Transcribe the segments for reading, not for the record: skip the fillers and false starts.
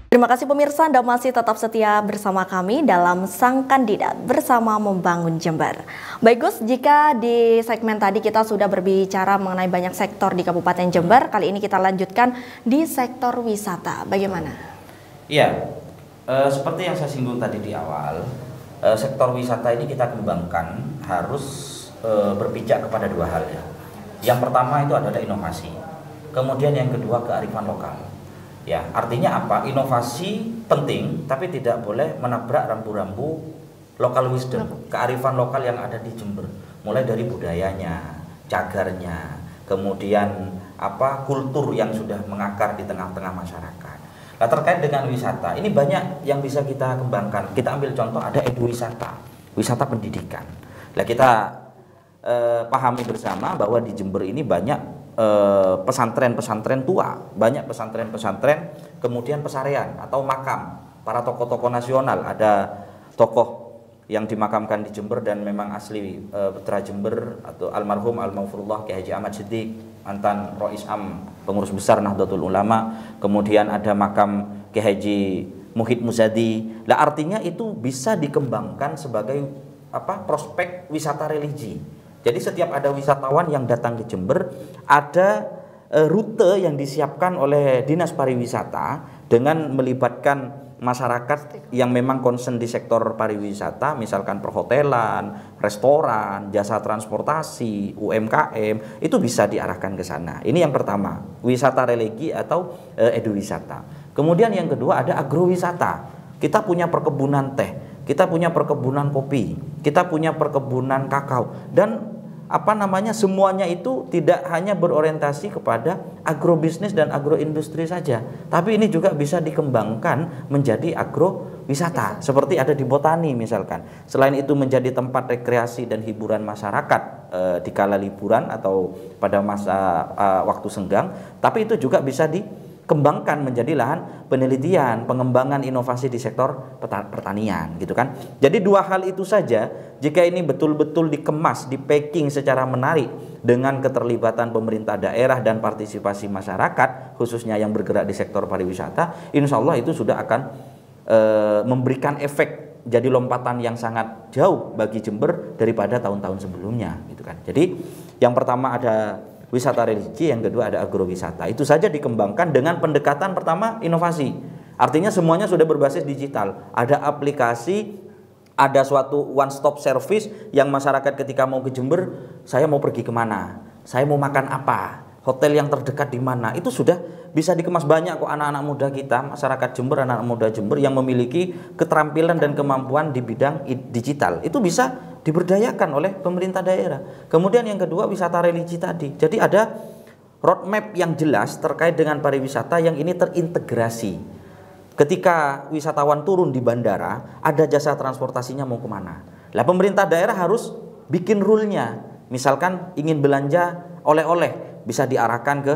Terima kasih pemirsa, Anda masih tetap setia bersama kami dalam Sang Kandidat Bersama Membangun Jember. Baik Gus, jika di segmen tadi kita sudah berbicara mengenai banyak sektor di Kabupaten Jember, kali ini kita lanjutkan di sektor wisata. Bagaimana? Iya, seperti yang saya singgung tadi di awal, sektor wisata ini kita kembangkan harus berpijak kepada dua hal ya. Yang pertama itu adalah inovasi, kemudian yang kedua kearifan lokal. Ya, artinya apa? Inovasi penting, tapi tidak boleh menabrak rambu-rambu local wisdom, kearifan lokal yang ada di Jember. Mulai dari budayanya, cagarnya, kemudian kultur yang sudah mengakar di tengah-tengah masyarakat. Nah, terkait dengan wisata, ini banyak yang bisa kita kembangkan. Kita ambil contoh, ada eduwisata, wisata pendidikan. Nah, kita pahami bersama bahwa di Jember ini banyak pesantren-pesantren tua, banyak pesantren-pesantren, kemudian pesarean atau makam para tokoh-tokoh nasional. Ada tokoh yang dimakamkan di Jember dan memang asli putra Jember, atau almarhum Al-Maghfurullah Kiai Haji Ahmad Siddiq, mantan Rois Am, pengurus besar Nahdlatul Ulama. Kemudian ada makam Kiai Haji Muhid Muzadi. Lah, artinya itu bisa dikembangkan sebagai prospek wisata religi. Jadi setiap ada wisatawan yang datang ke Jember, ada rute yang disiapkan oleh Dinas Pariwisata dengan melibatkan masyarakat yang memang concern di sektor pariwisata, misalkan perhotelan, restoran, jasa transportasi, UMKM, itu bisa diarahkan ke sana. Ini yang pertama, wisata religi atau eduwisata. Kemudian yang kedua ada agrowisata. Kita punya perkebunan teh, kita punya perkebunan kopi, kita punya perkebunan kakao, dan semuanya itu tidak hanya berorientasi kepada agrobisnis dan agroindustri saja, tapi ini juga bisa dikembangkan menjadi agrowisata, seperti ada di Botani misalkan. Selain itu menjadi tempat rekreasi dan hiburan masyarakat di kala liburan atau pada masa waktu senggang, tapi itu juga bisa dikembangkan menjadi lahan penelitian, pengembangan inovasi di sektor pertanian, gitu kan. Jadi dua hal itu saja, jika ini betul-betul dikemas, di-packing secara menarik dengan keterlibatan pemerintah daerah dan partisipasi masyarakat, khususnya yang bergerak di sektor pariwisata, insya Allah itu sudah akan memberikan efek jadi lompatan yang sangat jauh bagi Jember daripada tahun-tahun sebelumnya, gitu kan. Jadi yang pertama ada wisata religi, yang kedua ada agrowisata. Itu saja dikembangkan dengan pendekatan pertama inovasi. Artinya semuanya sudah berbasis digital. Ada aplikasi, ada suatu one stop service yang masyarakat ketika mau ke Jember, saya mau pergi kemana, saya mau makan apa, hotel yang terdekat di mana, itu sudah bisa dikemas. Banyak kok anak-anak muda kita, masyarakat Jember, anak-anak muda Jember yang memiliki keterampilan dan kemampuan di bidang digital. Itu bisa diberdayakan oleh pemerintah daerah. Kemudian yang kedua wisata religi tadi. Jadi ada roadmap yang jelas terkait dengan pariwisata yang ini terintegrasi. Ketika wisatawan turun di bandara, ada jasa transportasinya mau kemana. Lah, pemerintah daerah harus bikin rule-nya. Misalkan ingin belanja oleh-oleh, bisa diarahkan ke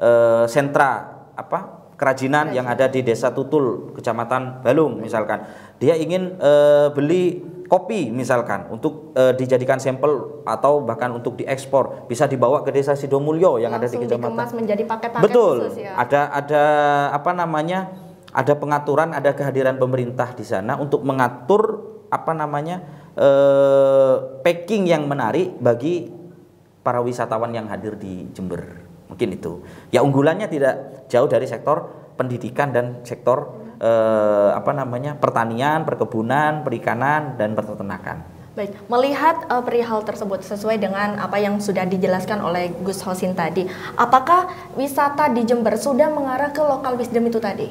sentra kerajinan yang ada di Desa Tutul, Kecamatan Balung misalkan. Dia ingin beli kopi misalkan untuk dijadikan sampel atau bahkan untuk diekspor, bisa dibawa ke Desa Sidomulyo yang ada di kecamatan. Dikemas menjadi paket-paket. Betul. Khusus ya. Ada pengaturan, ada kehadiran pemerintah di sana untuk mengatur packing yang menarik bagi para wisatawan yang hadir di Jember. Mungkin itu. Ya, unggulannya tidak jauh dari sektor pendidikan dan sektor pertanian, perkebunan, perikanan, dan peternakan. Baik, melihat perihal tersebut sesuai dengan apa yang sudah dijelaskan oleh Gus Hosin tadi, apakah wisata di Jember sudah mengarah ke local wisdom itu tadi?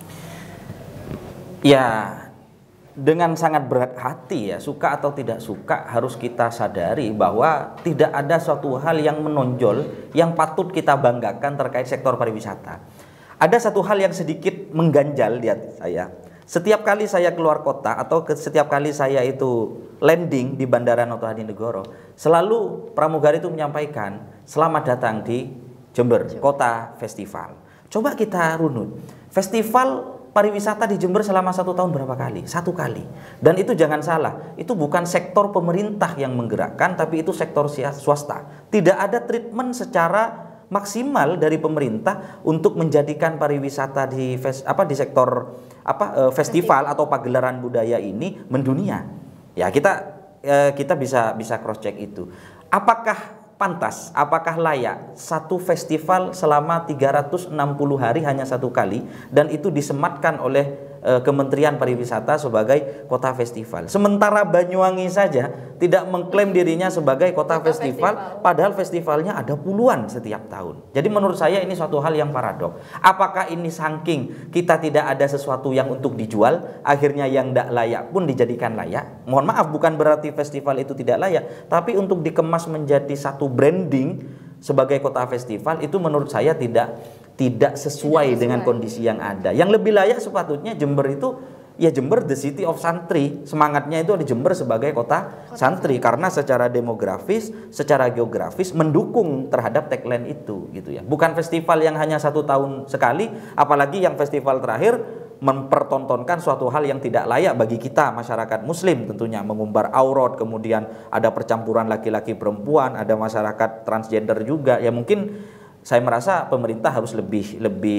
Ya, dengan sangat berat hati ya, suka atau tidak suka, harus kita sadari bahwa tidak ada suatu hal yang menonjol yang patut kita banggakan terkait sektor pariwisata. Ada satu hal yang sedikit mengganjal di hati saya. Setiap kali saya keluar kota atau setiap kali saya itu landing di Bandara Noto Hadinegoro, selalu pramugari itu menyampaikan, selamat datang di Jember, kota festival. Coba kita runut, festival pariwisata di Jember selama 1 tahun berapa kali? 1 kali. Dan itu jangan salah, itu bukan sektor pemerintah yang menggerakkan, tapi itu sektor swasta. Tidak ada treatment secara maksimal dari pemerintah untuk menjadikan pariwisata di sektor festival atau pagelaran budaya ini mendunia. Ya, kita bisa cross check itu. Apakah pantas, apakah layak satu festival selama 360 hari hanya satu kali dan itu disematkan oleh Kementerian Pariwisata sebagai kota festival. Sementara Banyuwangi saja tidak mengklaim dirinya sebagai kota festival, padahal festivalnya ada puluhan setiap tahun. Jadi menurut saya ini suatu hal yang paradok. Apakah ini saking kita tidak ada sesuatu yang untuk dijual, akhirnya yang tidak layak pun dijadikan layak? Mohon maaf, bukan berarti festival itu tidak layak, tapi untuk dikemas menjadi satu branding sebagai kota festival itu menurut saya tidak sesuai dengan kondisi yang ada. Yang lebih layak sepatutnya Jember itu, ya Jember the city of santri. Semangatnya itu di Jember sebagai kota santri karena secara demografis, secara geografis mendukung terhadap tagline itu gitu ya. Bukan festival yang hanya 1 tahun sekali, apalagi yang festival terakhir mempertontonkan suatu hal yang tidak layak bagi kita masyarakat muslim, tentunya mengumbar aurat, kemudian ada percampuran laki-laki perempuan, ada masyarakat transgender juga. Ya mungkin saya merasa pemerintah harus lebih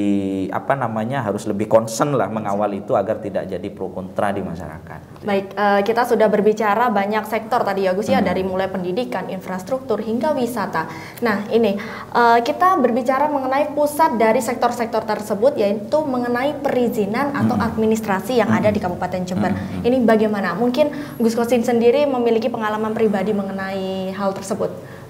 concern lah mengawal itu agar tidak jadi pro kontra di masyarakat. Baik, kita sudah berbicara banyak sektor tadi ya Gus ya, dari mulai pendidikan, infrastruktur hingga wisata. Nah ini kita berbicara mengenai pusat dari sektor-sektor tersebut, yaitu mengenai perizinan atau administrasi yang ada di Kabupaten Jember. Ini bagaimana? Mungkin Gus Kosin sendiri memiliki pengalaman pribadi mengenai hal tersebut.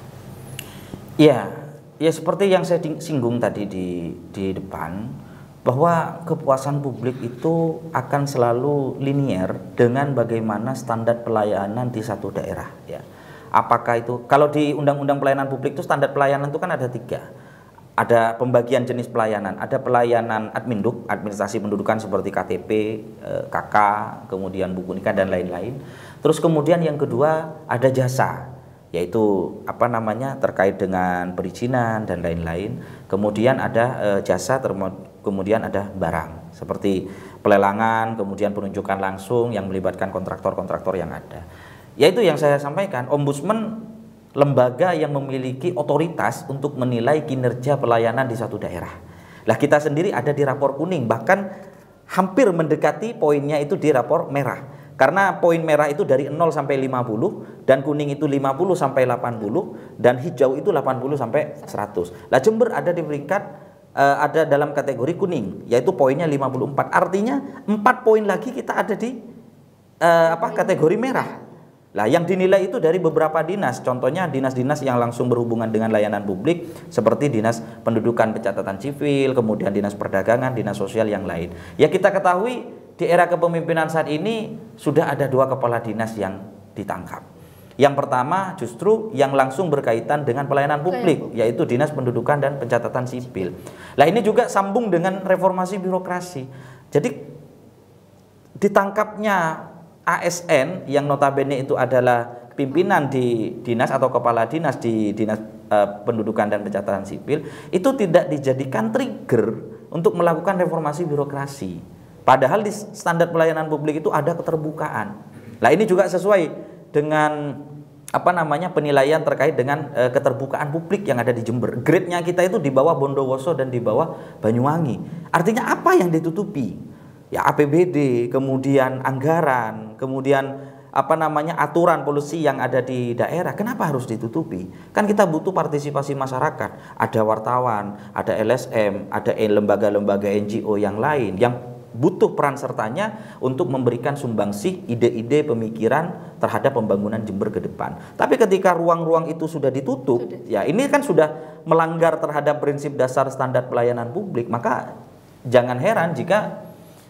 Ya seperti yang saya singgung tadi di depan, bahwa kepuasan publik itu akan selalu linier dengan bagaimana standar pelayanan di satu daerah ya. Apakah itu, kalau di Undang-Undang Pelayanan Publik itu standar pelayanan itu kan ada 3. Ada pembagian jenis pelayanan, ada pelayanan adminduk, administrasi pendudukan seperti KTP, KK, kemudian buku nikah dan lain-lain. Terus kemudian yang kedua ada jasa, yaitu terkait dengan perizinan dan lain-lain. Kemudian ada jasa, kemudian ada barang seperti pelelangan, kemudian penunjukan langsung yang melibatkan kontraktor-kontraktor yang ada. Yaitu yang saya sampaikan, ombudsman lembaga yang memiliki otoritas untuk menilai kinerja pelayanan di satu daerah. Lah kita sendiri ada di rapor kuning, bahkan hampir mendekati poinnya itu di rapor merah. Karena poin merah itu dari 0 sampai 50 dan kuning itu 50 sampai 80 dan hijau itu 80 sampai 100. Lah Jember ada di peringkat ada dalam kategori kuning, yaitu poinnya 54. Artinya 4 poin lagi kita ada di kategori merah. Lah yang dinilai itu dari beberapa dinas, contohnya dinas-dinas yang langsung berhubungan dengan layanan publik seperti Dinas Pendudukan Pencatatan Sipil, kemudian Dinas Perdagangan, Dinas Sosial yang lain. Ya kita ketahui di era kepemimpinan saat ini sudah ada 2 kepala dinas yang ditangkap. Yang pertama justru yang langsung berkaitan dengan pelayanan publik, yaitu Dinas Pendudukan dan Pencatatan Sipil. Lah ini juga sambung dengan reformasi birokrasi. Jadi ditangkapnya ASN yang notabene itu adalah pimpinan di dinas atau kepala dinas di Dinas Pendudukan dan Pencatatan Sipil, itu tidak dijadikan trigger untuk melakukan reformasi birokrasi. Padahal di standar pelayanan publik itu ada keterbukaan. Nah ini juga sesuai dengan penilaian terkait dengan keterbukaan publik yang ada di Jember. Grade-nya kita itu di bawah Bondowoso dan di bawah Banyuwangi. Artinya apa yang ditutupi? Ya APBD, kemudian anggaran, kemudian aturan polisi yang ada di daerah. Kenapa harus ditutupi? Kan kita butuh partisipasi masyarakat. Ada wartawan, ada LSM, ada lembaga-lembaga NGO yang lain yang butuh peran sertanya untuk memberikan sumbangsih ide-ide pemikiran terhadap pembangunan Jember ke depan. Tapi ketika ruang-ruang itu sudah ditutup, ya ini kan sudah melanggar terhadap prinsip dasar standar pelayanan publik. Maka jangan heran jika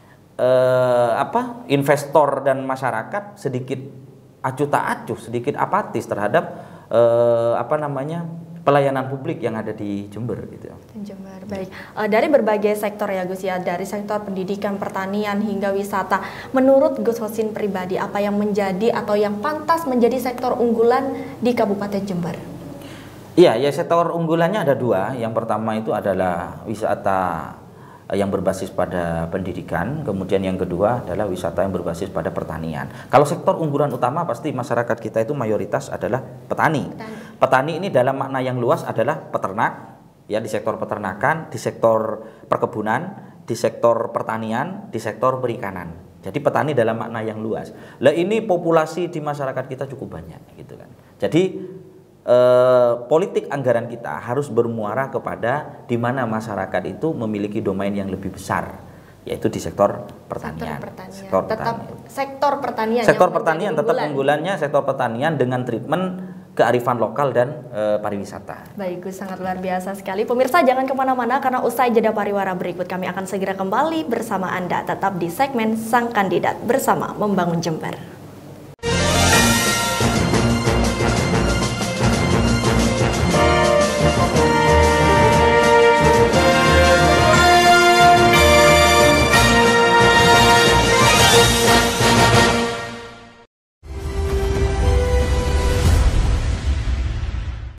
investor dan masyarakat sedikit acuh tak acuh, sedikit apatis terhadap pelayanan publik yang ada di Jember gitu. Jember, baik. Dari berbagai sektor ya Gus ya, dari sektor pendidikan, pertanian hingga wisata. Menurut Gus Kosin pribadi, apa yang menjadi atau yang pantas menjadi sektor unggulan di Kabupaten Jember? Iya, ya sektor unggulannya ada 2. Yang pertama itu adalah wisata yang berbasis pada pendidikan, kemudian yang kedua adalah wisata yang berbasis pada pertanian. Kalau sektor unggulan utama pasti masyarakat kita itu mayoritas adalah petani. Petani ini dalam makna yang luas adalah peternak, ya di sektor peternakan, di sektor perkebunan, di sektor pertanian, di sektor perikanan. Jadi petani dalam makna yang luas. Lah ini populasi di masyarakat kita cukup banyak gitu kan. Jadi politik anggaran kita harus bermuara kepada di mana masyarakat itu memiliki domain yang lebih besar, yaitu di sektor pertanian. Sektor pertanian. Sektor pertanian tetap unggulannya sektor pertanian dengan treatment kearifan lokal dan pariwisata. Baik Gus, sangat luar biasa sekali. Pemirsa jangan kemana-mana karena usai jeda pariwara berikut kami akan segera kembali bersama Anda tetap di segmen Sang Kandidat bersama Membangun Jember.